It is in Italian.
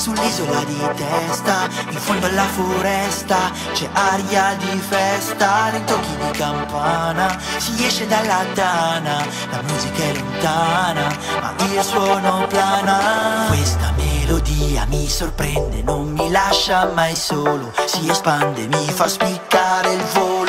sull'isola di testa, in fondo alla foresta, c'è aria di festa, rintocchi di campana, si esce dalla tana, la musica è lontana, ma il suono plana. Questa melodia mi sorprende, non mi lascia mai solo, si espande, mi fa spiccare il volo.